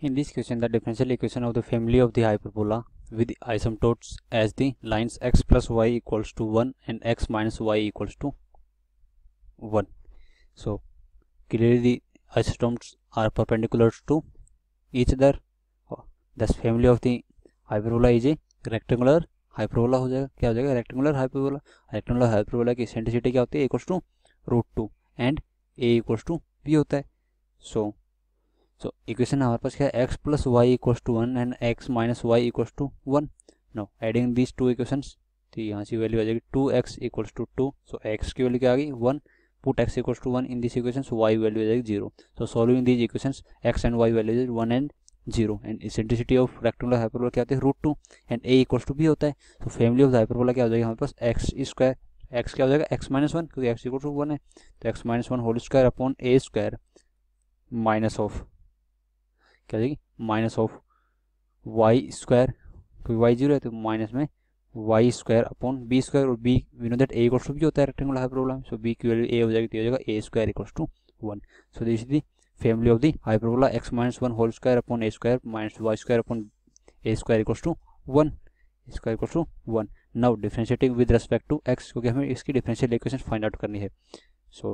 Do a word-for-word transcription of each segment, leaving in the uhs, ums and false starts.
In this question, the differential equation of the family of the hyperbola with the asymptotes as the lines x plus y equals to one and x minus y equals to one. So clearly the asymptotes are perpendicular to each other. Thus family of the hyperbola is a rectangular hyperbola हो जाएगा. क्या हो जाएगा? Rectangular hyperbola. Rectangular hyperbola की eccentricity क्या होती है? Equals to root two and A equals to B होता है. सो सो इक्वेशन हमारे पास क्या है? X plus Y equals to one and X minus Y equals to one. Now adding these two equations, तो यहाँ से वैल्यू आ जाएगी two X equals to two. So X की वैल्यू क्या आ गई? One. Put x equals to one in this equation, so Y value आ जाएगी zero. So solving these equations X and Y value is one and zero and eccentricity of rectangular hyperbola क्या होती है? Root two and A equals to B होता है. तो family of the hyperbola क्या हो जाएगा हमारे पास? X square. एक्स क्या हो जाएगा? एक्स माइनस वन, क्योंकि एक्स इक्वल टू वन है. तो X minus one whole square upon A square minus of क्या हो जाएगी? माइनस ऑफ वाई स्क्वायर, क्योंकि वाई जीरो है तो माइनस में Y square upon B square. और B we know that A equals to B होता है रेक्टेंगुलर हाइपरबोला में. सो बी की वैल्यू ए हो जाएगी, तो हो जाएगा A square equals to one. So this is the family of the hyperbola x minus one whole square upon a square minus y square upon a square equals to one. square equals to one. Now differentiating with respect to x, क्योंकि हमें इसकी differential equation find out करनी है. So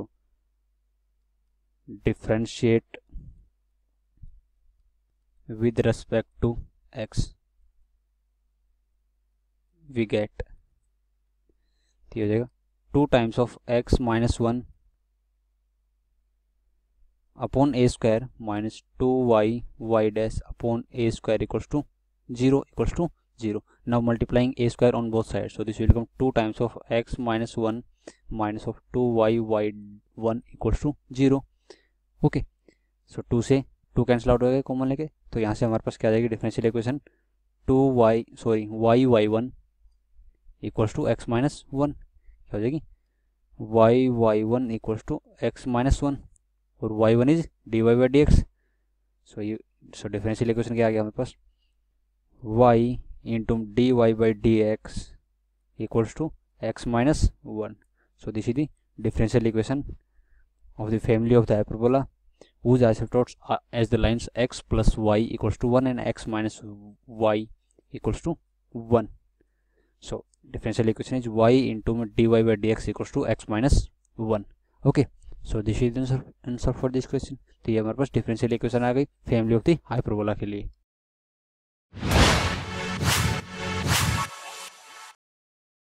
differentiate with respect to x, we get ये हो जाएगा two times of x minus one upon A square minus two Y Y dash upon A square equals to zero equals to zero. Now multiplying A square on both side, so this will become two times of X minus one minus of two Y Y one equals to zero. Okay, so two से two cancel out हो गए common लेके, तो यहाँ से हमारे पास क्या आ जाएगी? Differential equation two Y sorry Y Y one equals to X minus one. क्या हो जाएगी? Y Y one equals to X minus one और Y one is D Y by D X. So ये सो डिफरेंशियल इक्वेशन क्या आ गया हमारे पास? y into D Y by D X equals to X minus one. So this is the differential equation of the family of the hyperbola whose asymptotes are as the lines x plus y equals to one and x minus y equals to one. So differential equation is y into dy by dx equals to x minus one. Okay. So this is answer answer for this question. तो ये हमारे पास differential equation आ गई family of the hyperbola के लिए.